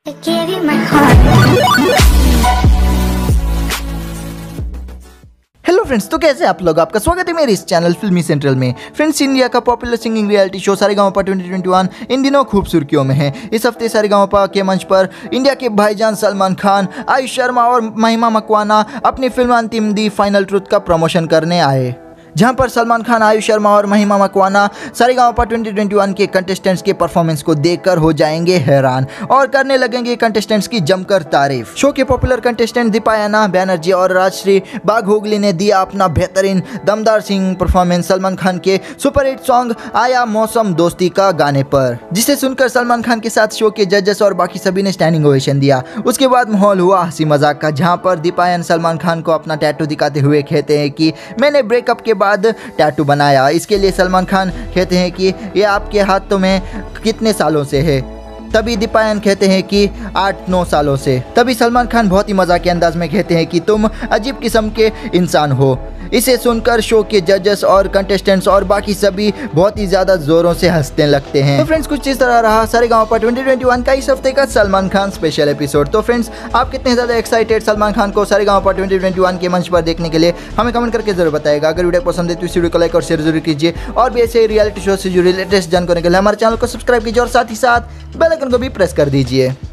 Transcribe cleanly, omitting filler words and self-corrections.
Give you my heart. Hello friends, तो कैसे आप लोग? आपका स्वागत है मेरे इस चैनल फिल्मी सेंट्रल में। फ्रेंड्स, इंडिया का popular singing reality show Sa Re Ga Ma Pa 2021 इन दिनों खूब सुर्खियों में है। इस हफ्ते सारेगामापा के मंच पर इंडिया के भाईजान सलमान खान, आयुष शर्मा और महिमा मकवाना अपनी film Antim the final truth का प्रमोशन करने आए, जहां पर सलमान खान, आयुष शर्मा और महिमा मकवाना सारेगामापा 2021 के कंटेस्टेंट्स के परफॉर्मेंस को देखकर हो जाएंगे हैरान और करने लगेंगे कंटेस्टेंट्स की जमकर तारीफ। शो के पॉपुलर कंटेस्टेंट दीपायना बैनर्जी और राजश्री बाघोगली ने दिया अपना बेहतरीन दमदार सिंगिंग परफॉर्मेंस सलमान खान के सुपरहिट सॉन्ग आया मौसम दोस्ती का गाने पर, जिसे सुनकर सलमान खान के साथ शो के जजेस और बाकी सभी ने स्टैंडिंग ओवेशन दिया। उसके बाद माहौल हुआ हंसी मजाक का, जहां पर दीपायन सलमान खान को अपना टैटू दिखाते हुए कहते हैं कि मैंने ब्रेकअप के बाद टैटू बनाया। इसके लिए सलमान खान कहते हैं कि ये आपके हाथों में कितने सालों से है? तभी दीपायन कहते हैं कि 8-9 सालों से। तभी सलमान खान बहुत ही मजाक के अंदाज में कहते हैं कि तुम अजीब किस्म के इंसान हो। इसे सुनकर शो के जजेस और कंटेस्टेंट्स और बाकी सभी बहुत ही ज्यादा जोरों से हंसने लगते हैं। तो फ्रेंड्स, कुछ इस तरह रहा सारेगामापा 2021 का इस हफ्ते का सलमान खान स्पेशल एपिसोड। तो फ्रेंड्स, आप कितने ज्यादा एक्साइटेड सलमान खान को सारेगामापा 2021 के मंच पर देखने के लिए हमें कमेंट करके जरूर बताएगा। अगर वीडियो पसंद है तो इस वीडियो को लाइक और शेयर जरूर कीजिए और भी ऐसे रियलिटी शो से जुड़े लेटेस्ट जानकारी के लिए हमारे चैनल को सब्सक्राइब कीजिए और साथ ही साथ बेल आइकन को भी प्रेस कर दीजिए।